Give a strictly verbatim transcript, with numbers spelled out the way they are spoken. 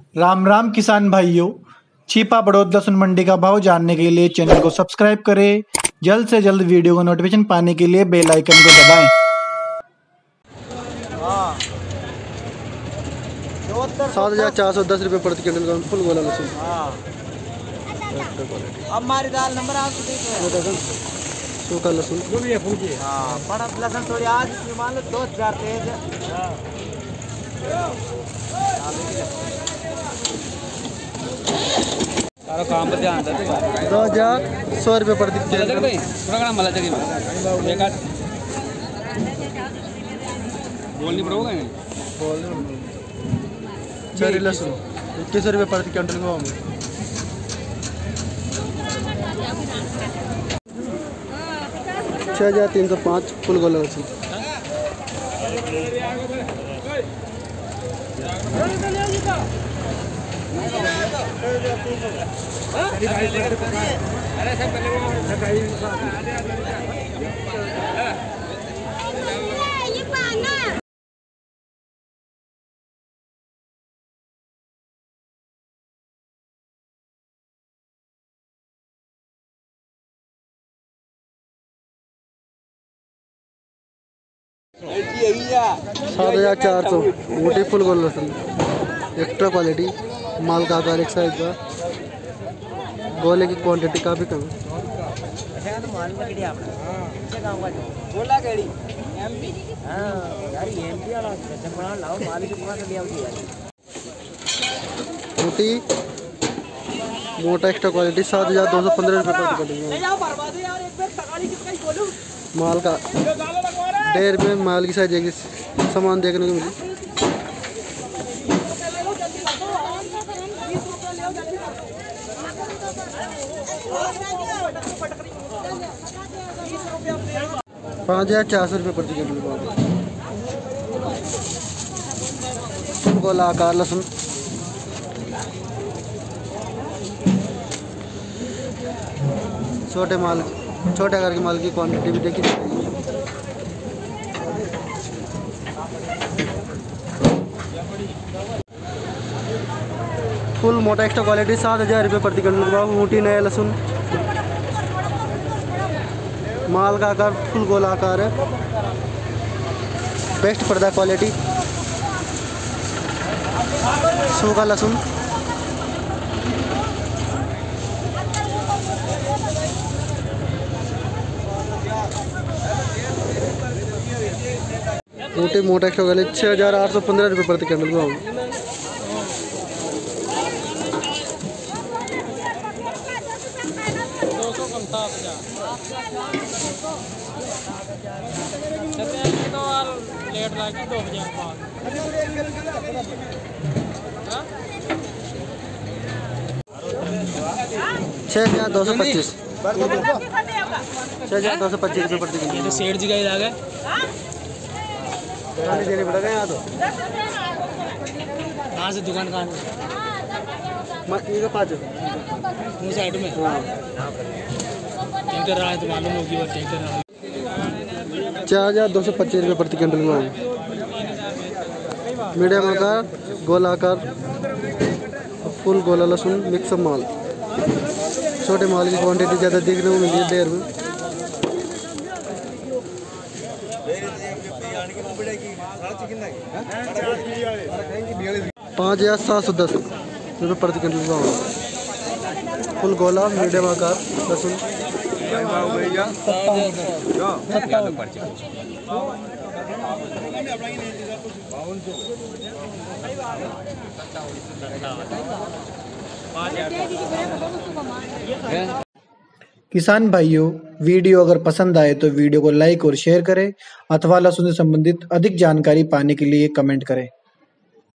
राम राम किसान भाइयों, छिपा बड़ौद लहसुन मंडी का भाव जानने के लिए चैनल को सब्सक्राइब करें। जल्द से जल्द वीडियो को नोटिफिकेशन पाने के लिए बेल आइकन को दबाएं। सात हजार चार सौ दस रुपये प्रति क्विंटल का फुल गोला लहसुन। अब हमारी दाल नंबर आपको सूखा लहसुन जो भी है फूकी। हाँ, बड़ा लहसुन थोड़ी आज मान लो दो हजार तेज। सारा काम पर ध्यान देते। दो हजार सौ रुपये प्रति क्विंटल। बोलनी पड़ोगे चेरी लहसुन इक्कीस रुपये प्रति क्विंटल का होंगे। छः हजार तीन सौ पाँच फुल गोला लहसुन। सात हजार चार सौ मोटी फुल गोल लहसुन एक्स्ट्रा क्वालिटी। माल का आकार एक साइज का, गोले की क्वांटिटी काफ़ी कम है। मोटी मोटा एक्स्ट्रा क्वालिटी सात हजार दो सौ पंद्रह रुपये माल का। डेढ़ में माल की साइज एक सामान देखने को मिली। पाँच हजार चार सौ रुपये प्रति किलो फुल गोला आकार लहसुन। छोटे माल छोटे आकार के माल की क्वांटिटी भी देखी जाएगी। फुल मोटा एक्स्ट्रा क्वालिटी सात हजार रुपये प्रति क्विंटल का मोटी नया लहसुन। माल का आकार फुल गोला आकार है, बेस्ट पर्दा क्वालिटी। सूखा लहसुन मोटी मोटा एक्स्ट्रा क्वालिटी छः हजार आठ सौ पंद्रह रुपये प्रति क्विंटल का। छः हजार दो सौ पच्चीस छः हजार दो सौ पच्चीस रुपये प्रति किलो। सेठ जी का इलाज है, देने पड़ेगा यहाँ तो। कहाँ से दुकान कहाँ ये का पाँच मुँह साइड में टैंकर रहा है तो मालूम होगी वो टैंकर रहा। चार हजार दो सौ पच्चीस रुपये प्रति क्विंटल में। मीडियम आकार गोला आकार फुल गोला लहसुन मिक्स माल। छोटे माल की क्वांटिटी ज़्यादा देखने को मिली है डेढ़ में। पाँच हजार सात सौ दस रुपये प्रति क्विंटल का फुल गोला मीडियम आकार लहसुन। किसान भाइयों, वीडियो अगर पसंद आए तो वीडियो को लाइक और शेयर करें अथवा लहसुन से संबंधित अधिक जानकारी पाने के लिए कमेंट करें।